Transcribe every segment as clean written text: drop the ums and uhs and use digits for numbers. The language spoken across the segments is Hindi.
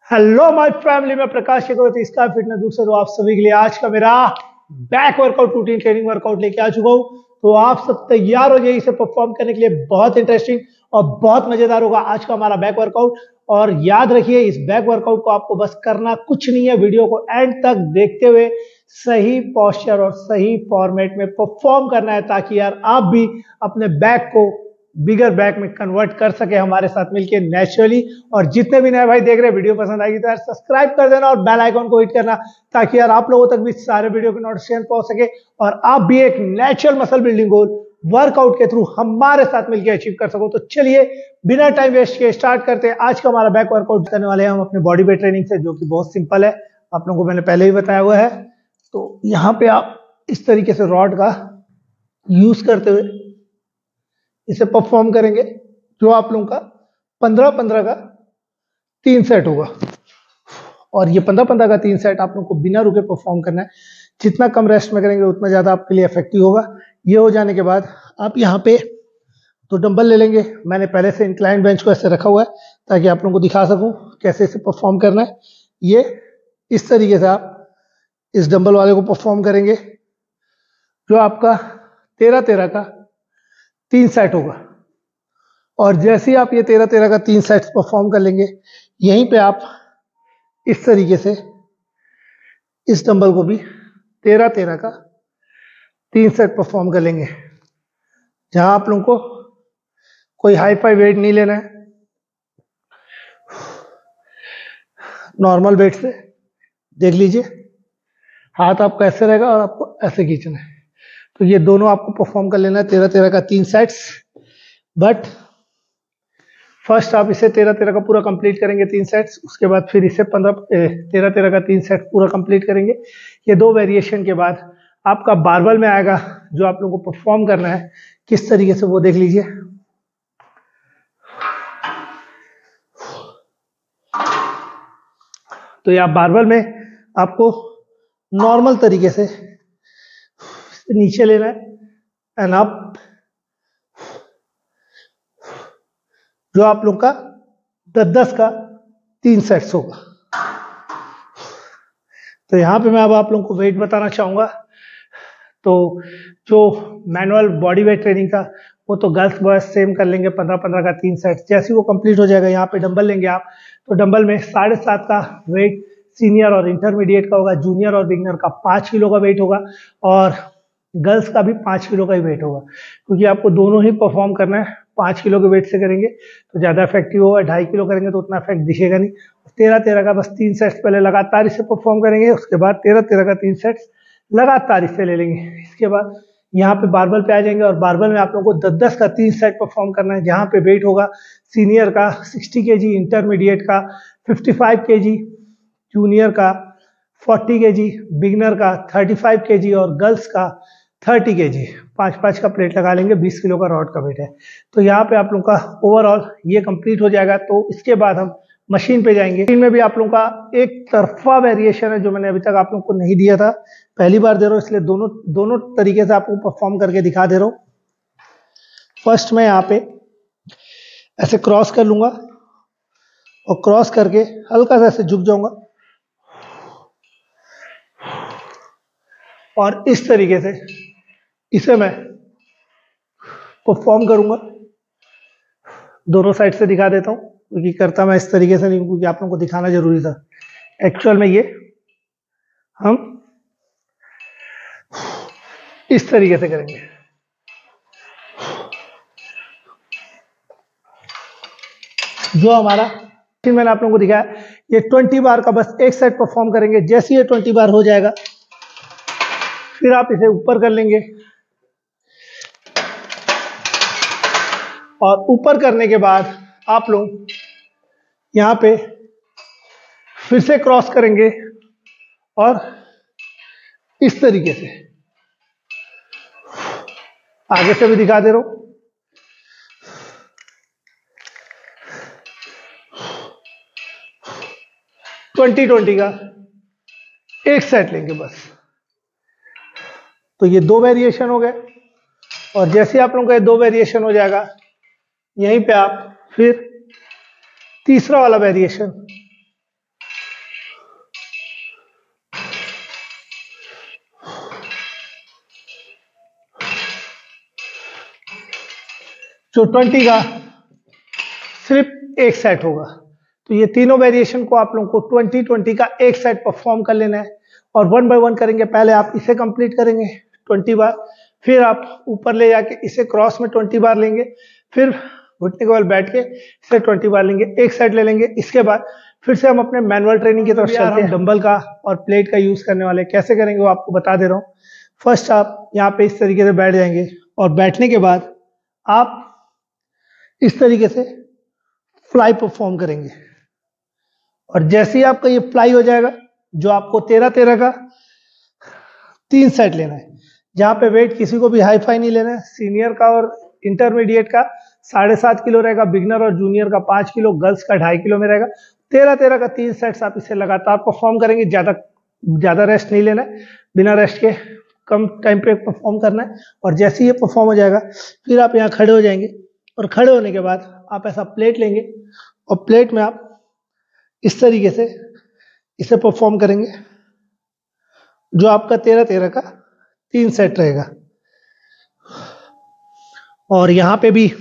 हेलो माय फैमिली में प्रकाश चक्रवर्ती स्काई फिटनेस दूसरे तो आप सभी के लिए आज का मेरा back workout routine training workout लेके आ चुका हूं। तो आप सब तैयार हो जाइए इसे परफॉर्म करने के लिए। बहुत इंटरेस्टिंग और बहुत मजेदार होगा आज का हमारा बैक वर्कआउट। और याद रखिए इस बैक वर्कआउट को आपको बस करना कुछ नहीं है, वीडियो को एंड तक देखते हुए सही पोस्चर और सही फॉर्मेट में परफॉर्म करना है, ताकि यार आप भी अपने बैक को बिगर बैक में कन्वर्ट कर सके हमारे साथ मिलके नेचुरली। और जितने भी नए भाई देख रहे हैं, वीडियो पसंद आएगी तो यार सब्सक्राइब कर देना और बेल आइकन को हिट करना, ताकि यार आप लोगों तक भी सारे वीडियो के नोटिफिकेशन पहुंच सके और आप भी एक natural muscle building goal workout के थ्रू हमारे साथ मिलकर अचीव कर सको। तो चलिए बिना टाइम वेस्ट किए स्टार्ट करते हैं। आज का हमारा बैक वर्कआउट करने वाले हैं हम अपने बॉडी वेट ट्रेनिंग से, जो कि बहुत सिंपल है, आप लोगों को मैंने पहले ही बताया हुआ है। तो यहाँ पे आप इस तरीके से रॉड का यूज करते हुए इसे परफॉर्म करेंगे, जो आप लोगों का 15-15 का 3 सेट होगा। और ये 15-15 का 3 सेट आप लोगों को बिना रुके परफॉर्म करना है। जितना कम रेस्ट में करेंगे उतना ज्यादा आपके लिए इफेक्टिव होगा। ये हो जाने के बाद आप यहाँ पे तो डंबल ले लेंगे। मैंने पहले से इंक्लाइन बेंच को ऐसे रखा हुआ है ताकि आप लोगों को दिखा सकूं कैसे इसे परफॉर्म करना है। ये इस तरीके से आप इस डंबल वाले को परफॉर्म करेंगे, जो आपका 13-13 का 3 सेट होगा। और जैसे ही आप ये 13-13 का 3 सेट्स परफॉर्म कर लेंगे, यहीं पे आप इस तरीके से इस डंबल को भी 13-13 का 3 सेट परफॉर्म कर लेंगे, जहां आप लोगों को कोई हाई फाई वेट नहीं लेना है। नॉर्मल वेट से देख लीजिए, हाथ आपका ऐसे रहेगा और आपको ऐसे खींचना है। तो ये दोनों आपको परफॉर्म कर लेना है 13-13 का 3 सेट्स। बट फर्स्ट आप इसे 13-13 का पूरा कंप्लीट करेंगे 3 सेट्स, उसके बाद फिर इसे 13-13 का 3 सेट्स पूरा कंप्लीट करेंगे। ये 2 वेरिएशन के बाद आपका बारबल में आएगा, जो आप लोगों को परफॉर्म करना है किस तरीके से वो देख लीजिए। तो ये बारबल में आपको नॉर्मल तरीके से नीचे लेना है एंड आप, जो आप लोग का 10-10 का 3 सेट्स होगा। तो यहां पे मैं अब आप लोगों को वेट बताना चाहूंगा। तो जो मैनुअल बॉडी वेट ट्रेनिंग था वो तो गर्ल्स बॉयज सेम कर लेंगे, 15-15 का 3 सेट्स। जैसे ही वो कंप्लीट हो जाएगा, यहाँ पे डंबल लेंगे आप। तो डंबल में 7.5 का वेट सीनियर और इंटरमीडिएट का होगा, जूनियर और बिगनर का 5 किलो का वेट होगा, और गर्ल्स का भी 5 किलो का ही वेट होगा, क्योंकि आपको दोनों ही परफॉर्म करना है। 5 किलो के वेट से करेंगे तो ज्यादा इफेक्टिव होगा, 2.5 किलो करेंगे तो उतना इफेक्ट दिखेगा नहीं। 13-13 का बस 3 सेट्स पहले लगातार इसे परफॉर्म करेंगे, उसके बाद 13-13 का 3 सेट्स लगातार इसे ले लेंगे। इसके बाद यहाँ पे बारबल पे आ जाएंगे, और बारबल में आप लोगों को 10-10 का 3 सेट परफॉर्म करना है, जहाँ पे वेट होगा सीनियर का 60 kg, इंटरमीडिएट का 55 kg, जूनियर का 40 kg, बिगनर का 35 kg और गर्ल्स का 30 kg। 5-5 का प्लेट लगा लेंगे, 20 किलो का रॉड का वेट है। तो यहाँ पे आप लोगों का ओवरऑल ये कंप्लीट हो जाएगा। तो इसके बाद हम मशीन पे जाएंगे। मशीन में भी आप लोगों का एक तरफा वेरिएशन है, जो मैंने अभी तक आप लोगों को नहीं दिया था, पहली बार दे रहा हूं, इसलिए दोनों तरीके से आपको परफॉर्म करके दिखा दे रहा हूं। फर्स्ट मैं यहाँ पे ऐसे क्रॉस कर लूंगा और क्रॉस करके हल्का सा ऐसे झुक जाऊंगा, और इस तरीके से इसे मैं परफॉर्म करूंगा। दोनों साइड से दिखा देता हूं, क्योंकि करता मैं इस तरीके से नहीं, क्योंकि आप लोगों को दिखाना जरूरी था। एक्चुअल में ये हम इस तरीके से करेंगे। जो हमारा मैंने आप लोगों को दिखाया, ये 20 बार का बस एक सेट परफॉर्म करेंगे। जैसे ये 20 बार हो जाएगा, फिर आप इसे ऊपर कर लेंगे, और ऊपर करने के बाद आप लोग यहां पे फिर से क्रॉस करेंगे, और इस तरीके से आगे से भी दिखा दे रहा हूं। ट्वेंटी का एक सेट लेंगे बस। तो ये 2 वेरिएशन हो गए, और जैसे आप लोगों का ये 2 वेरिएशन हो जाएगा, यहीं पे आप फिर तीसरा वाला वेरिएशन जो 20 का सिर्फ एक सेट होगा। तो ये तीनों वेरिएशन को आप लोगों को 20-20 का एक सेट परफॉर्म कर लेना है और 1 बाय 1 करेंगे। पहले आप इसे कंप्लीट करेंगे 20 बार, फिर आप ऊपर ले जाके इसे क्रॉस में 20 बार लेंगे, फिर घुटने के बल बैठ के इसे 20 बार लेंगे, एक सेट ले लेंगे। इसके बाद फिर से हम अपने मैनुअल ट्रेनिंग की तरफ चलते हैं। डंबल का और प्लेट का यूज करने वाले, कैसे करेंगे वो आपको बता दे रहा हूँ। फर्स्ट आप यहाँ पे इस तरीके से बैठ जाएंगे और बैठने के बाद आप इस तरीके से फ्लाई परफॉर्म करेंगे और जैसे ही आपका ये फ्लाई हो जाएगा, जो आपको 13-13 का 3 सेट लेना है, जहां पे वेट किसी को भी हाई फाई नहीं लेना है। सीनियर का और इंटरमीडिएट का 7.5 किलो रहेगा, बिगनर और जूनियर का 5 किलो, गर्ल्स का 2.5 किलो में रहेगा। 13-13 का 3 सेट्स आप इसे लगातार परफॉर्म करेंगे। ज्यादा रेस्ट नहीं लेना है, बिना रेस्ट के कम टाइम पे परफॉर्म करना है। और जैसे ही ये परफॉर्म हो जाएगा, फिर आप यहाँ खड़े हो जाएंगे और खड़े होने के बाद आप ऐसा प्लेट लेंगे और प्लेट में आप इस तरीके से इसे परफॉर्म करेंगे, जो आपका 13-13 का 3 सेट रहेगा। और यहां पे भी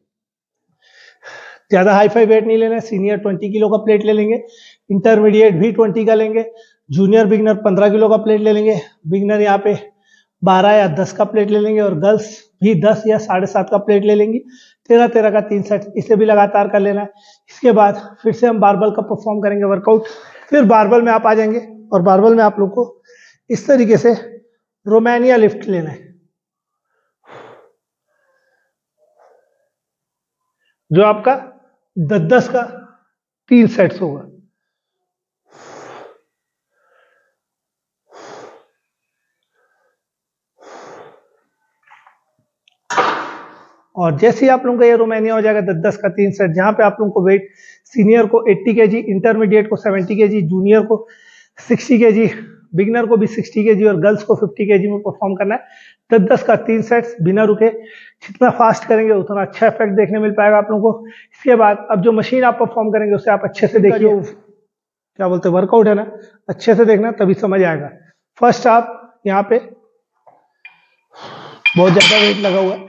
ज्यादा हाई फाई वेट नहीं लेना है। सीनियर 20 किलो का प्लेट ले लेंगे, इंटरमीडिएट भी 20 का लेंगे, जूनियर बिगनर 15 किलो का प्लेट ले लेंगे, बिगनर यहाँ पे 12 या 10 का प्लेट ले लेंगे और गर्ल्स भी 10 या 7.5 का प्लेट ले लेंगी। 13-13 का 3 सेट इसे भी लगातार कर लेना है। इसके बाद फिर से हम बारबल का परफॉर्म करेंगे वर्कआउट। फिर बारबल में आप आ जाएंगे और बारबल में आप लोग को इस तरीके से रोमानिया लिफ्ट लेना है, जो आपका 10-10 का 3 सेट्स होगा। और जैसे ही आप लोगों का ये रोमानिया हो जाएगा 10-10 का 3 सेट, जहां पे आप लोगों को वेट सीनियर को 80 केजी, इंटरमीडिएट को 70 केजी, जूनियर को 60 केजी, बिगनर को भी 60 केजी और गर्ल्स को 50 केजी में परफॉर्म करना है। 10-10 का 3 सेट्स बिना रुके। जितना फास्ट करेंगे उतना अच्छा इफेक्ट देखने मिल पाएगा आप लोगों को। इसके बाद अब जो मशीन आप परफॉर्म करेंगे उसे आप अच्छे से देखिए, क्या बोलते हैं वर्कआउट है ना, अच्छे से देखना तभी समझ आएगा। फर्स्ट आप यहाँ पे बहुत ज्यादा वेट लगा हुआ है,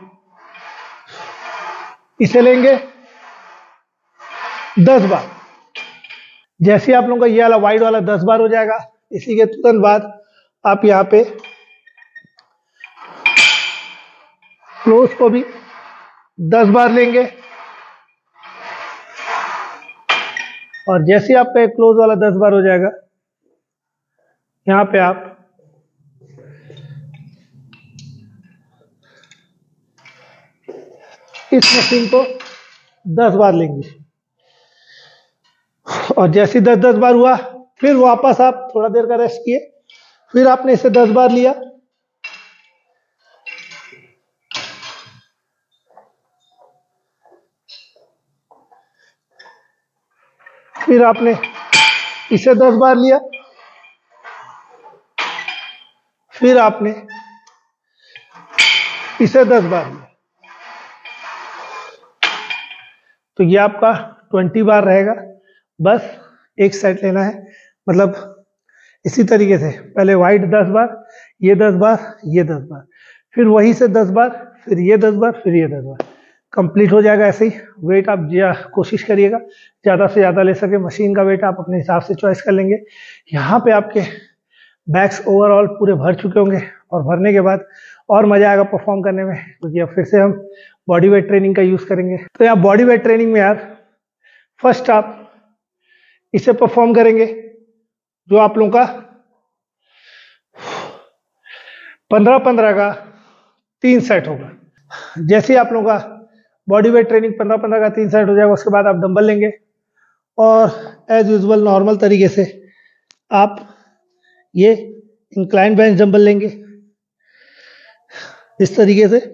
इसे लेंगे 10 बार। जैसे आप लोगों का ये वाला वाइड वाला 10 बार हो जाएगा, इसी के तुरंत बाद आप यहाँ पे क्लोज को भी 10 बार लेंगे और जैसे ही आपका क्लोज वाला 10 बार हो जाएगा, यहाँ पे आप इस मशीन को 10 बार लेंगे और जैसे 10-10 बार हुआ, फिर वापस आप थोड़ा देर का रेस्ट किए, फिर आपने इसे 10 बार लिया, फिर आपने इसे 10 बार लिया, फिर आपने इसे 10 बार लिया। तो ये आपका 20 बार रहेगा। बस एक सेट लेना है, मतलब इसी तरीके से पहले वाइड 10 बार, ये 10 बार, ये 10 बार, फिर वही से 10 बार, फिर ये 10 बार, फिर ये 10 बार, कंप्लीट हो जाएगा। ऐसे ही वेट आप कोशिश करिएगा ज़्यादा से ज़्यादा ले सके। मशीन का वेट आप अपने हिसाब से चॉइस कर लेंगे। यहाँ पे आपके बैक्स ओवरऑल पूरे भर चुके होंगे और भरने के बाद और मजा आएगा परफॉर्म करने में, क्योंकि अब फिर से हम बॉडी वेट ट्रेनिंग का यूज करेंगे। तो यहाँ बॉडी वेट ट्रेनिंग में यार फर्स्ट आप इसे परफॉर्म करेंगे, जो आप लोगों का 15-15 का 3 सेट होगा। जैसे ही आप लोगों का बॉडी वेट ट्रेनिंग 15-15 का 3 सेट हो जाएगा, उसके बाद आप डंबल लेंगे और एज यूजुअल नॉर्मल तरीके से आप ये इंक्लाइन बेंच डंबल लेंगे इस तरीके से।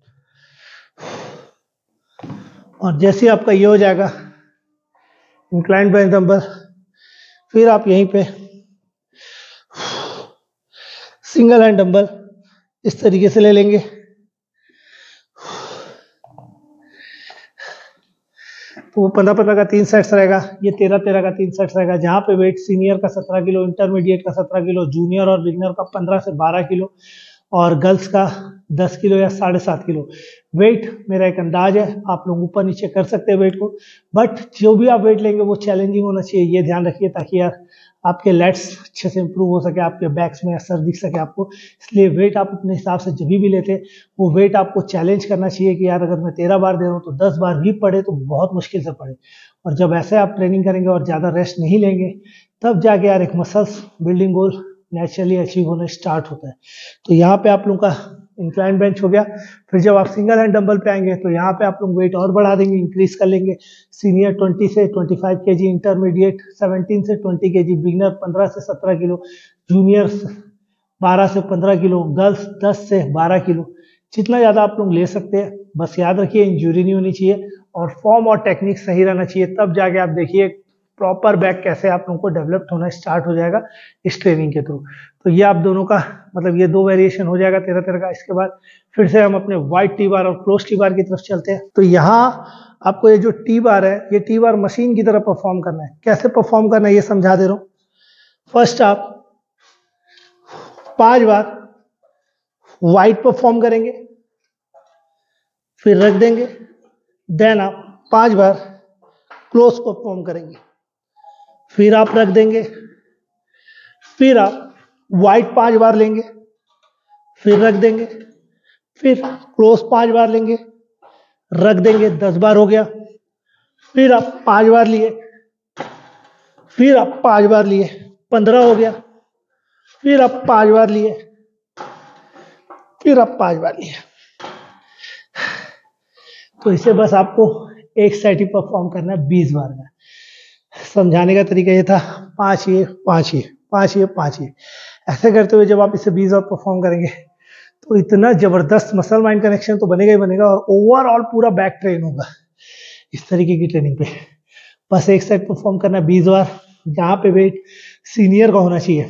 और जैसे ही आपका ये हो जाएगा इंक्लाइन बेंच डंबल, फिर आप यहीं पे सिंगल हैंड डंबल इस तरीके से ले लेंगे। तो वो 15-15 का 3 सेट्स रहेगा, ये 13-13 का 3 सेट्स रहेगा, जहाँ पे वेट सीनियर का 17 किलो, इंटरमीडिएट का 17 किलो, जूनियर और बिगनर का 15 से 12 किलो और गर्ल्स का 10 किलो या 7.5 किलो। वेट मेरा एक अंदाज है, आप लोग ऊपर नीचे कर सकते हैं वेट को, बट जो भी आप वेट लेंगे वो चैलेंजिंग होना चाहिए, ये ध्यान रखिए, ताकि यार आपके लेट्स अच्छे से इंप्रूव हो सके, आपके बैक्स में असर दिख सके आपको। इसलिए वेट आप अपने हिसाब से जब भी लेते हैं वो वेट आपको चैलेंज करना चाहिए कि यार अगर मैं 13 बार दे रहा हूँ तो 10 बार भी पड़े तो बहुत मुश्किल से पड़े। और जब ऐसे आप ट्रेनिंग करेंगे और ज़्यादा रेस्ट नहीं लेंगे तब जाके यार एक muscles building goal naturally achieve होना स्टार्ट होता है। तो यहाँ पे आप लोगों का इंक्लाइन बेंच हो गया। फिर जब आप सिंगल हैंड डंबल पे आएंगे तो यहाँ पे आप लोग वेट और बढ़ा देंगे, इंक्रीज कर लेंगे। सीनियर 20 से 25 केजी, इंटरमीडिएट 17 से 20 केजी, बिगनर 15 से 17 किलो, जूनियर 12 से 15 किलो, गर्ल्स 10 से 12 किलो। जितना ज़्यादा आप लोग ले सकते हैं, बस याद रखिए इंजरी नहीं होनी चाहिए और फॉर्म और टेक्निक सही रहना चाहिए, तब जाके आप देखिए प्रॉपर बैक कैसे आप लोगों को डेवलप्ड होना स्टार्ट हो जाएगा इस ट्रेनिंग के थ्रू। तो ये आप दोनों का मतलब ये 2 वेरिएशन हो जाएगा 13-13 का। इसके बाद फिर से हम अपने वाइड टी बार और क्लोज टी बार की तरफ चलते हैं। तो यहाँ आपको ये जो टी बार है, ये टी बार मशीन की तरह परफॉर्म करना है। कैसे परफॉर्म करना है ये समझा दे रहा हूँ। फर्स्ट आप 5 बार वाइड परफॉर्म करेंगे, फिर रख देंगे, देन आप 5 बार क्लोज परफॉर्म करेंगे, फिर आप रख देंगे, फिर आप वाइड 5 बार लेंगे, फिर रख देंगे, फिर क्लोज 5 बार लेंगे, रख देंगे, 10 बार हो गया। फिर आप 5 बार लिए, फिर आप 5 बार लिए, 15 हो गया। फिर आप 5 बार लिए, फिर आप 5 बार लिए। तो इसे बस आपको एक सेट ही परफॉर्म करना है 20 बार का। समझाने का तरीका ये था, 5 ये 5 ये 5 ये 5 ये, ऐसे करते हुए जब आप इसे 20 बार परफॉर्म करेंगे तो इतना जबरदस्त मसल माइंड कनेक्शन तो बनेगा ही बनेगा और ओवरऑल पूरा बैक ट्रेन होगा इस तरीके की ट्रेनिंग पे। बस एक सेट परफॉर्म करना है 20 बार, जहाँ पे वेट सीनियर का होना चाहिए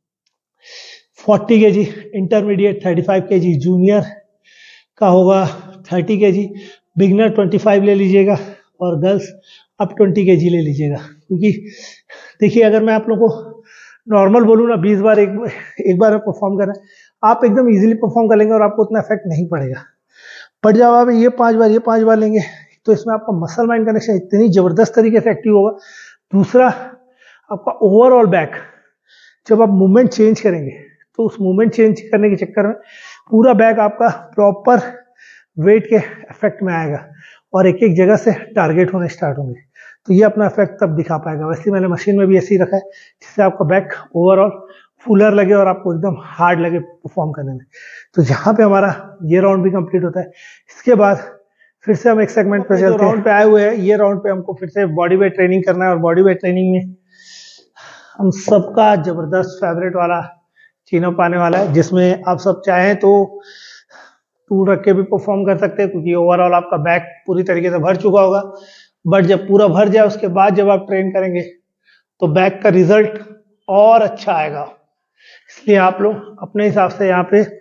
40 केजी, इंटरमीडिएट 35 केजी, जूनियर का होगा 30 केजी, बिगनर 25 ले लीजिएगा और गर्ल्स अब 20 केजी ले लीजिएगा। क्योंकि देखिए अगर मैं आप लोगों को नॉर्मल बोलूँ ना 20 बार एक बार परफॉर्म करना है, आप एकदम इजीली परफॉर्म कर लेंगे और आपको उतना इफेक्ट नहीं पड़ेगा। बट जब आप ये 5 बार लेंगे तो इसमें आपका मसल माइंड कनेक्शन इतनी जबरदस्त तरीके से एक्टिव होगा। दूसरा, आपका ओवरऑल बैक, जब आप मूवमेंट चेंज करेंगे तो उस मूवमेंट चेंज करने के चक्कर में पूरा बैक आपका प्रॉपर वेट के इफेक्ट में आएगा और एक एक जगह से टारगेट होने स्टार्ट होंगे। तो ये अपना इफेक्ट तब दिखा पाएगा। वैसे मैंने मशीन में भी ऐसे ही रखा है जिससे आपका बैक ओवरऑल फुलर लगे और आपको एकदम हार्ड लगे परफॉर्म करने में। तो जहाँ पे हमारा ये राउंड भी कंप्लीट होता है, इसके बाद फिर से हम एक सेगमेंट पे चलते हैं। राउंड पे आए हुए हैं, ये राउंड पे हमको फिर से बॉडी वेट ट्रेनिंग करना है और बॉडी वेट ट्रेनिंग में हम सबका जबरदस्त फेवरेट वाला चीनो पाने वाला है, जिसमें आप सब चाहें तो टूल रख के भी परफॉर्म कर सकते हैं क्योंकि ओवरऑल आपका बैक पूरी तरीके से भर चुका होगा। बट जब पूरा भर जाए उसके बाद जब आप ट्रेन करेंगे तो बैक का रिजल्ट और अच्छा आएगा। इसलिए आप लोग अपने हिसाब से यहाँ पे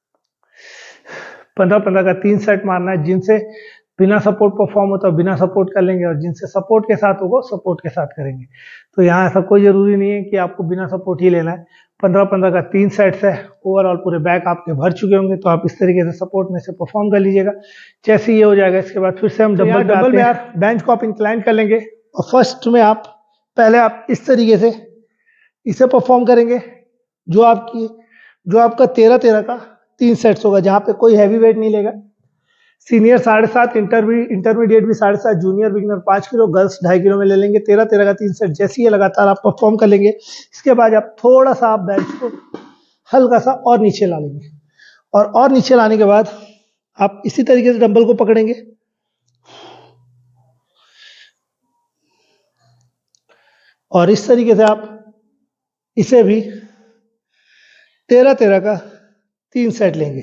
15-15 का 3 सेट मारना है। जिनसे बिना सपोर्ट परफॉर्म होता है बिना सपोर्ट कर लेंगे और जिनसे सपोर्ट के साथ होगा सपोर्ट के साथ करेंगे। तो यहाँ ऐसा कोई जरूरी नहीं है कि आपको बिना सपोर्ट ही लेना है। 15-15 का 3 सेट्स है, ओवरऑल पूरे बैक आपके भर चुके होंगे तो आप इस तरीके से सपोर्ट में से परफॉर्म कर लीजिएगा। जैसे ये हो जाएगा इसके बाद फिर से हम डबल में यार बेंच को आप इंक्लाइन कर लेंगे और फर्स्ट में आप पहले आप इस तरीके से इसे परफॉर्म करेंगे जो आपका 13-13 का 3 सेट्स होगा, जहाँ पे कोई हैवी वेट नहीं लेगा। सीनियर 7.5, इंटरमीडिएट भी 7.5, junior beginner 5 kilo, girls 2.5 kilo में ले लेंगे। 13-13 का 3 सेट जैसे ही लगातार आप परफॉर्म कर लेंगे, इसके बाद आप थोड़ा सा आप बेंच को हल्का सा और नीचे ला लेंगे और नीचे लाने के बाद आप इसी तरीके से डंबल को पकड़ेंगे और इस तरीके से आप इसे भी 13-13 का 3 सेट लेंगे।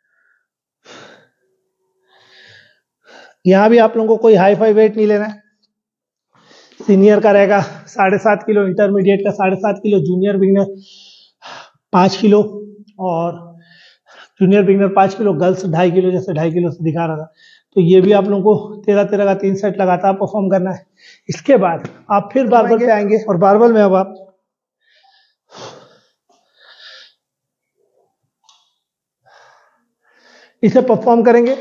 यहां भी आप लोगों को कोई हाई फाई वेट नहीं लेना है। सीनियर का रहेगा 7.5 किलो, इंटरमीडिएट का 7.5 किलो, जूनियर बिगनर 5 किलो और junior beginner 5 kilo, girls 2.5 kilo, जैसे 2.5 किलो से दिखा रहा था। तो ये भी आप लोगों को 13-13 का 3 सेट लगातार परफॉर्म करना है। इसके बाद आप फिर बारबल पे आएंगे और बारबल में अब आप इसे परफॉर्म करेंगे।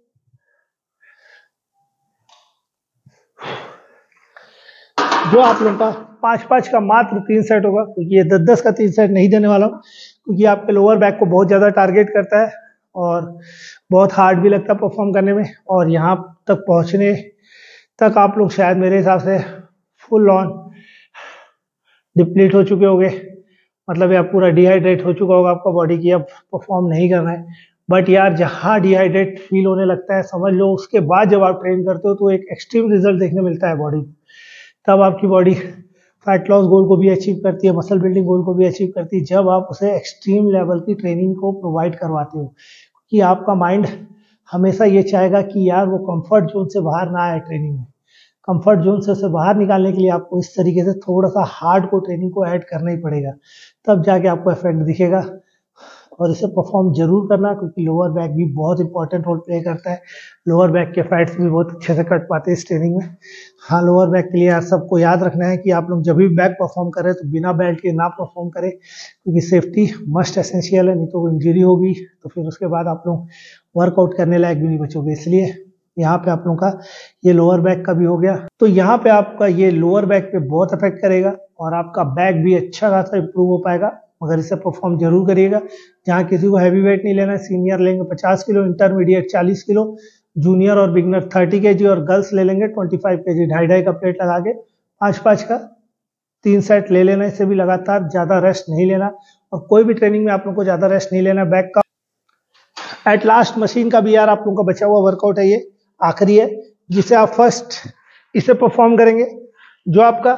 जो आप लोगों का 5-5 का मात्र 3 सेट होगा, क्योंकि ये 10-10 का 3 सेट नहीं देने वाला हूँ, क्योंकि आपके लोअर बैक को बहुत ज़्यादा टारगेट करता है और बहुत हार्ड भी लगता है परफॉर्म करने में। और यहाँ तक पहुँचने तक आप लोग शायद मेरे हिसाब से फुल ऑन डिप्लीट हो चुके होंगे, मतलब या पूरा डिहाइड्रेट हो चुका होगा आपका बॉडी की, अब परफॉर्म नहीं करना है। बट यार जहाँ डिहाइड्रेट फील होने लगता है, समझ लो उसके बाद जब आप ट्रेन करते हो तो एक एक्सट्रीम रिजल्ट देखने मिलता है बॉडी। तब आपकी बॉडी फैट लॉस गोल को भी अचीव करती है, मसल बिल्डिंग गोल को भी अचीव करती है, जब आप उसे एक्सट्रीम लेवल की ट्रेनिंग को प्रोवाइड करवाते हो। कि आपका माइंड हमेशा ये चाहेगा कि यार वो कंफर्ट जोन से बाहर ना आए ट्रेनिंग में। कंफर्ट जोन से उसे बाहर निकालने के लिए आपको इस तरीके से थोड़ा सा हार्ड को ट्रेनिंग को ऐड करना ही पड़ेगा, तब जाके आपको इफेक्ट दिखेगा। और इसे परफॉर्म जरूर करना, क्योंकि लोअर बैक भी बहुत इंपॉर्टेंट रोल प्ले करता है। लोअर बैक के फैट्स भी बहुत अच्छे से कट पाते हैं इस ट्रेनिंग में। हाँ, लोअर बैक के लिए यार सबको याद रखना है कि आप लोग जब भी बैक परफॉर्म करें तो बिना बेल्ट के ना परफॉर्म करें, क्योंकि सेफ्टी मस्ट एसेंशियल है, नहीं तो इंजरी होगी तो फिर उसके बाद आप लोग वर्कआउट करने लायक भी नहीं बचोगे। इसलिए यहाँ पे आप लोगों का ये लोअर बैक का भी हो गया। तो यहाँ पे आपका ये लोअर बैक पे बहुत इफेक्ट करेगा और आपका बैक भी अच्छा खासा इंप्रूव हो पाएगा, मगर इसे परफॉर्म जरूर करिएगा। जहाँ किसी को हैवी वेट नहीं लेना है, सीनियर लेंगे 50 किलो, इंटरमीडिएट 40 किलो, जूनियर और बिगनर 30 kg और गर्ल्स ले लेंगे 25 kg। 2.5 का प्लेट लगा के 5-5 का 3 सेट ले लेना। इसे भी लगातार ज्यादा रेस्ट नहीं लेना, और कोई भी ट्रेनिंग में आप लोग को ज्यादा रेस्ट नहीं लेना बैक का। एट लास्ट मशीन का भी यार आप लोगों का बचा हुआ वर्कआउट है, ये आखिरी है जिसे आप फर्स्ट इसे परफॉर्म करेंगे, जो आपका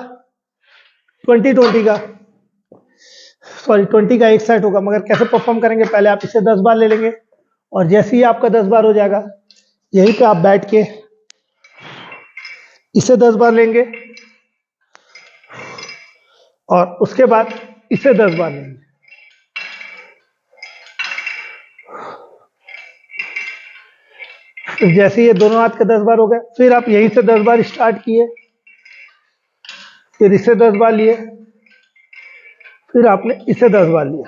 20 का एक सेट होगा। मगर कैसे परफॉर्म करेंगे, पहले आप इसे 10 बार ले लेंगे और जैसे ही आपका 10 बार हो जाएगा, यहीं पे आप बैठ के इसे 10 बार लेंगे और उसके बाद इसे 10 बार लेंगे। जैसे ये दोनों हाथ के 10 बार हो गए, फिर आप यहीं से 10 बार स्टार्ट किए, फिर इसे 10 बार लिए, फिर आपने इसे 10 बार लिया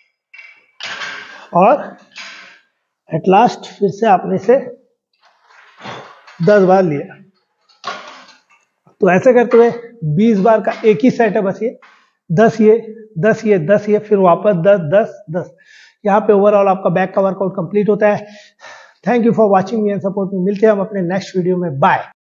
और एट लास्ट फिर से आपने इसे 10 बार लिया। तो ऐसे करते हुए 20 बार का एक ही सेट है बस ये, 10 ये 10 ये 10 ये, फिर वापस 10 10 10। यहाँ पे ओवरऑल आपका बैक का वर्कआउट कंप्लीट होता है। Thank you for watching me and support me. मिलते हैं हम अपने नेक्स्ट वीडियो में। बाय।